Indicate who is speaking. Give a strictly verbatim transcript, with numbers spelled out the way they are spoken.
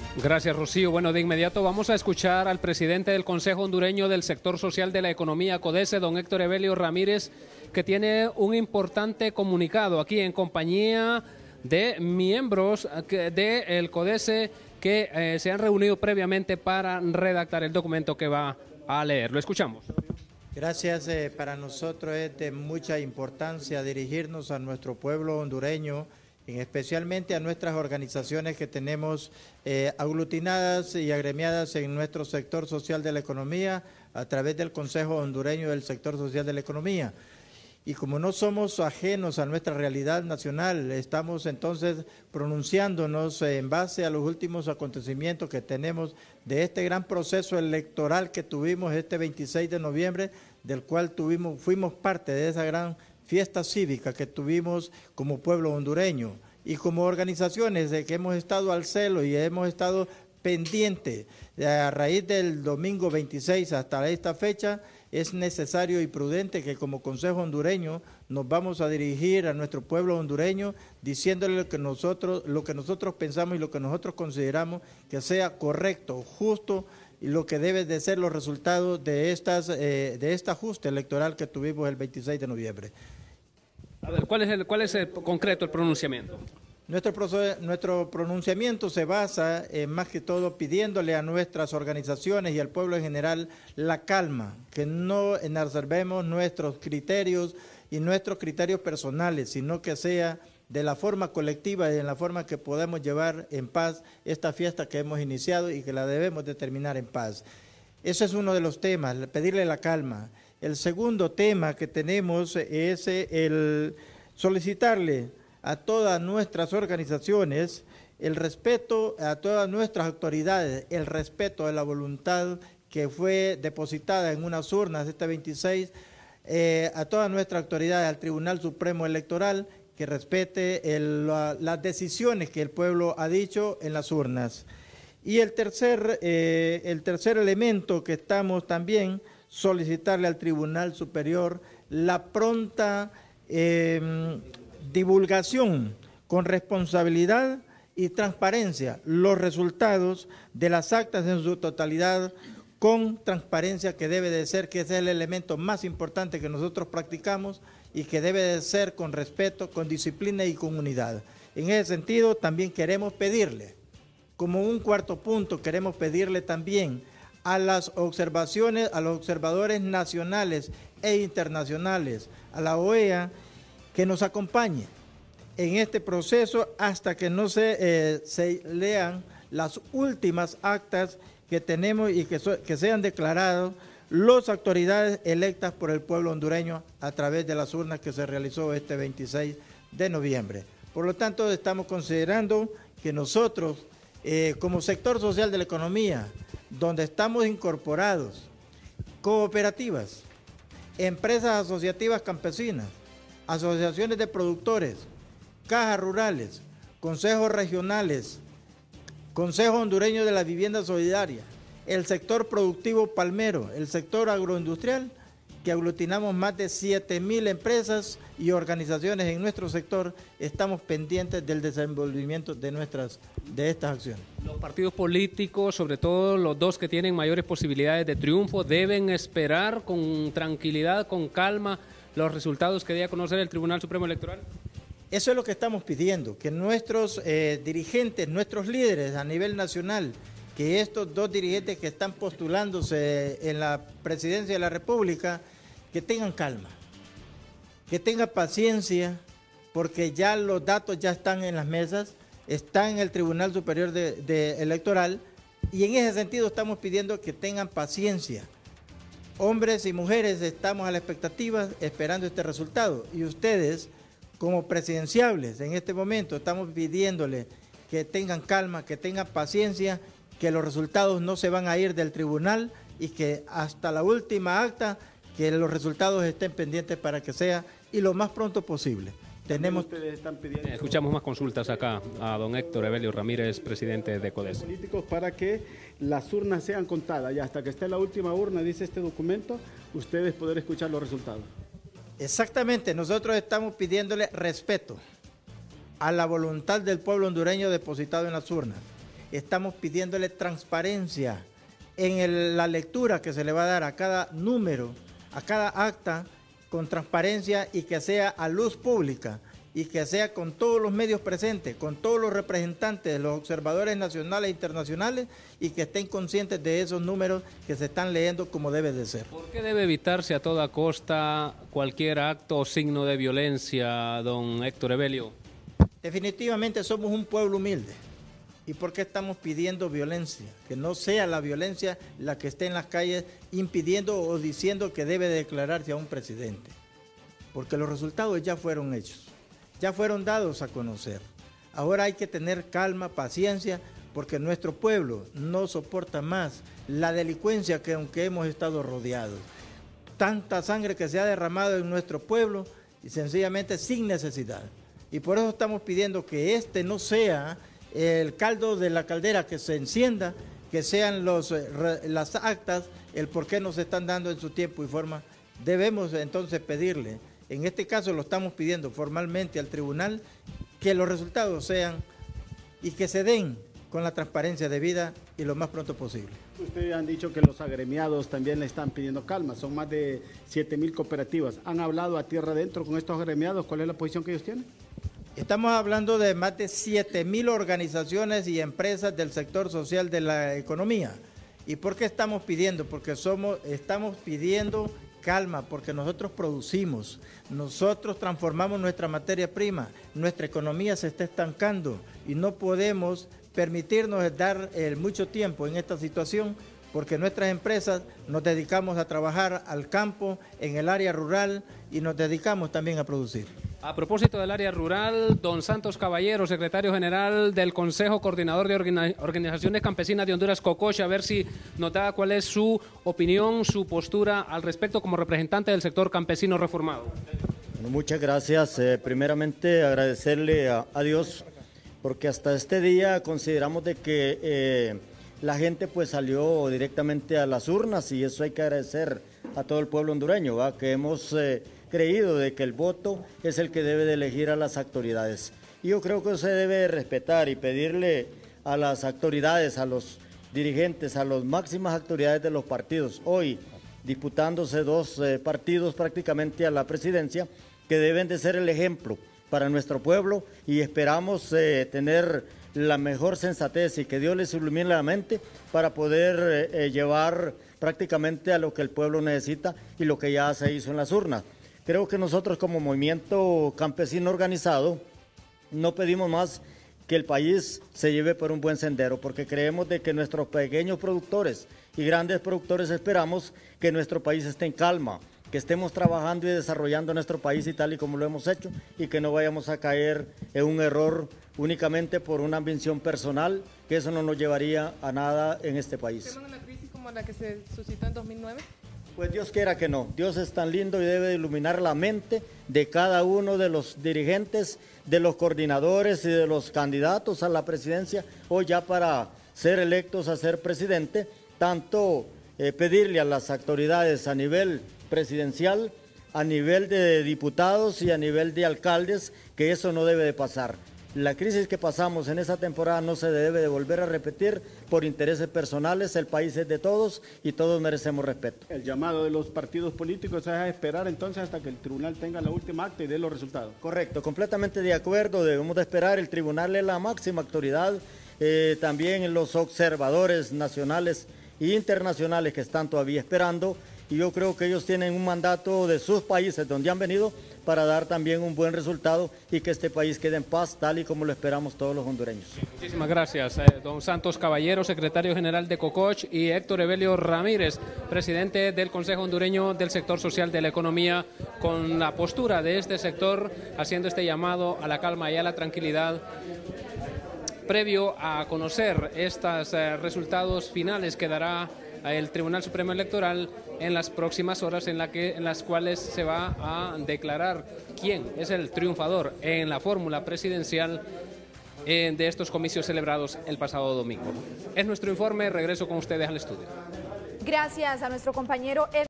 Speaker 1: Gracias, Rocío. Bueno, de inmediato vamos a escuchar al presidente del Consejo Hondureño del Sector Social de la Economía, CODECE, don Héctor Evelio Ramírez, que tiene un importante comunicado aquí en compañía de miembros del CODECE que eh, se han reunido previamente para redactar el documento que va a leer. Lo escuchamos.
Speaker 2: Gracias. Eh, para nosotros es de mucha importancia dirigirnos a nuestro pueblo hondureño, especialmente a nuestras organizaciones que tenemos eh, aglutinadas y agremiadas en nuestro sector social de la economía a través del Consejo Hondureño del Sector Social de la Economía. Y como no somos ajenos a nuestra realidad nacional, estamos entonces pronunciándonos en base a los últimos acontecimientos que tenemos de este gran proceso electoral que tuvimos este veintiséis de noviembre, del cual tuvimos, fuimos parte de esa gran fiesta cívica que tuvimos como pueblo hondureño y como organizaciones de que hemos estado al celo y hemos estado pendientes. A raíz del domingo veintiséis hasta esta fecha, es necesario y prudente que como Consejo Hondureño nos vamos a dirigir a nuestro pueblo hondureño diciéndole lo que nosotros, lo que nosotros pensamos y lo que nosotros consideramos que sea correcto, justo y lo que deben de ser los resultados de, estas, eh, de este ajuste electoral que tuvimos el veintiséis de noviembre.
Speaker 1: A ver, ¿cuál es el, cuál es el concreto el pronunciamiento?
Speaker 2: Nuestro, nuestro pronunciamiento se basa eh, más que todo pidiéndole a nuestras organizaciones y al pueblo en general la calma, que no enarcebemos nuestros criterios y nuestros criterios personales, sino que sea de la forma colectiva y de la forma que podemos llevar en paz esta fiesta que hemos iniciado y que la debemos de terminar en paz. Ese es uno de los temas, pedirle la calma. El segundo tema que tenemos es el solicitarle a todas nuestras organizaciones el respeto, a todas nuestras autoridades, el respeto a la voluntad que fue depositada en unas urnas este veintiséis, eh, a todas nuestras autoridades, al Tribunal Supremo Electoral, que respete el, la, las decisiones que el pueblo ha dicho en las urnas. Y el tercer, eh, el tercer elemento que estamos también solicitarle al Tribunal Superior la pronta eh, divulgación con responsabilidad y transparencia, los resultados de las actas en su totalidad con transparencia que debe de ser, que es el elemento más importante que nosotros practicamos y que debe de ser con respeto, con disciplina y con unidad. En ese sentido también queremos pedirle, como un cuarto punto, queremos pedirle también a las observaciones, a los observadores nacionales e internacionales, a la O E A, que nos acompañe en este proceso hasta que no se, eh, se lean las últimas actas que tenemos y que, so, que sean declarados las autoridades electas por el pueblo hondureño a través de las urnas que se realizó este veintiséis de noviembre. Por lo tanto, estamos considerando que nosotros, eh, como sector social de la economía, donde estamos incorporados, cooperativas, empresas asociativas campesinas, asociaciones de productores, cajas rurales, consejos regionales, Consejo Hondureño de la Vivienda Solidaria, el sector productivo palmero, el sector agroindustrial, que aglutinamos más de siete mil empresas y organizaciones en nuestro sector, estamos pendientes del desenvolvimiento de, nuestras, de estas acciones.
Speaker 1: Los partidos políticos, sobre todo los dos que tienen mayores posibilidades de triunfo, deben esperar con tranquilidad, con calma, los resultados que dé a conocer el Tribunal Supremo Electoral.
Speaker 2: Eso es lo que estamos pidiendo, que nuestros eh, dirigentes, nuestros líderes a nivel nacional, que estos dos dirigentes que están postulándose en la presidencia de la República, que tengan calma, que tengan paciencia, porque ya los datos ya están en las mesas, están en el Tribunal Superior de, de Electoral, y en ese sentido estamos pidiendo que tengan paciencia. Hombres y mujeres estamos a la expectativa esperando este resultado, y ustedes, como presidenciables en este momento, estamos pidiéndole que tengan calma, que tengan paciencia, que los resultados no se van a ir del tribunal y que hasta la última acta, que los resultados estén pendientes para que sea y lo más pronto posible. Tenemos...
Speaker 1: Ustedes están pidiendo... Escuchamos más consultas acá a don Héctor Evelio Ramírez, presidente de CODECE.
Speaker 3: Políticos para que las urnas sean contadas y hasta que esté la última urna, dice este documento, ustedes poder escuchar los resultados.
Speaker 2: Exactamente, nosotros estamos pidiéndole respeto a la voluntad del pueblo hondureño depositado en las urnas. estamos pidiéndole transparencia en el, la lectura que se le va a dar a cada número, a cada acta, con transparencia y que sea a luz pública y que sea con todos los medios presentes, con todos los representantes, los observadores nacionales e internacionales y que estén conscientes de esos números que se están leyendo como debe de ser.
Speaker 1: ¿Por qué debe evitarse a toda costa cualquier acto o signo de violencia, don Héctor Evelio?
Speaker 2: Definitivamente somos un pueblo humilde. ¿Y por qué estamos pidiendo violencia? Que no sea la violencia la que esté en las calles impidiendo o diciendo que debe declararse a un presidente. Porque los resultados ya fueron hechos, ya fueron dados a conocer. Ahora hay que tener calma, paciencia, porque nuestro pueblo no soporta más la delincuencia que aunque hemos estado rodeados. Tanta sangre que se ha derramado en nuestro pueblo y sencillamente sin necesidad. Y por eso estamos pidiendo que este no sea el caldo de la caldera que se encienda, que sean los, las actas, el por qué nos están dando en su tiempo y forma. Debemos entonces pedirle, en este caso lo estamos pidiendo formalmente al tribunal, que los resultados sean y que se den con la transparencia debida y lo más pronto posible.
Speaker 3: Ustedes han dicho que los agremiados también le están pidiendo calma, son más de siete mil cooperativas. ¿Han hablado a tierra adentro con estos agremiados? ¿Cuál es la posición que ellos tienen?
Speaker 2: Estamos hablando de más de siete mil organizaciones y empresas del sector social de la economía. ¿Y por qué estamos pidiendo? Porque somos, estamos pidiendo calma, porque nosotros producimos, nosotros transformamos nuestra materia prima, nuestra economía se está estancando y no podemos permitirnos dar eh, mucho tiempo en esta situación porque nuestras empresas nos dedicamos a trabajar al campo, en el área rural y nos dedicamos también a producir.
Speaker 1: A propósito del área rural, don Santos Caballero, secretario general del Consejo Coordinador de Organizaciones Campesinas de Honduras, Cocoche, a ver si nos da cuál es su opinión, su postura al respecto como representante del sector campesino reformado.
Speaker 4: Bueno, muchas gracias. Eh, primeramente agradecerle a, a Dios porque hasta este día consideramos de que eh, la gente pues salió directamente a las urnas y eso hay que agradecer a todo el pueblo hondureño, ¿va? Que hemos eh, creído de que el voto es el que debe de elegir a las autoridades. Y yo creo que se debe respetar y pedirle a las autoridades, a los dirigentes, a las máximas autoridades de los partidos, hoy disputándose dos eh, partidos prácticamente a la presidencia, que deben de ser el ejemplo para nuestro pueblo y esperamos eh, tener la mejor sensatez y que Dios les ilumine la mente para poder eh, llevar prácticamente a lo que el pueblo necesita y lo que ya se hizo en las urnas. Creo que nosotros como movimiento campesino organizado no pedimos más que el país se lleve por un buen sendero, porque creemos de que nuestros pequeños productores y grandes productores esperamos que nuestro país esté en calma, que estemos trabajando y desarrollando nuestro país y tal y como lo hemos hecho y que no vayamos a caer en un error únicamente por una ambición personal, que eso no nos llevaría a nada en este país.
Speaker 5: ¿Temen una crisis como la que se suscitó en dos mil nueve?
Speaker 4: Pues Dios quiera que no. Dios es tan lindo y debe iluminar la mente de cada uno de los dirigentes, de los coordinadores y de los candidatos a la presidencia o ya para ser electos a ser presidente, tanto eh, pedirle a las autoridades a nivel presidencial, a nivel de diputados y a nivel de alcaldes, que eso no debe de pasar. La crisis que pasamos en esa temporada no se debe de volver a repetir por intereses personales, el país es de todos y todos merecemos respeto.
Speaker 3: El llamado de los partidos políticos es a esperar entonces hasta que el tribunal tenga la última acta y dé los resultados.
Speaker 4: Correcto, completamente de acuerdo, debemos de esperar, el tribunal es la máxima autoridad, eh, también los observadores nacionales e internacionales que están todavía esperando, y yo creo que ellos tienen un mandato de sus países donde han venido para dar también un buen resultado y que este país quede en paz tal y como lo esperamos todos los hondureños.
Speaker 1: Muchísimas gracias, eh, don Santos Caballero, secretario general de Cocoche, y Héctor Evelio Ramírez, presidente del Consejo Hondureño del Sector Social de la Economía, con la postura de este sector, haciendo este llamado a la calma y a la tranquilidad previo a conocer estos eh, resultados finales que dará el Tribunal Supremo Electoral en las próximas horas, en, la que, en las cuales se va a declarar quién es el triunfador en la fórmula presidencial eh, de estos comicios celebrados el pasado domingo. Es nuestro informe, regreso con ustedes al estudio.
Speaker 6: Gracias a nuestro compañero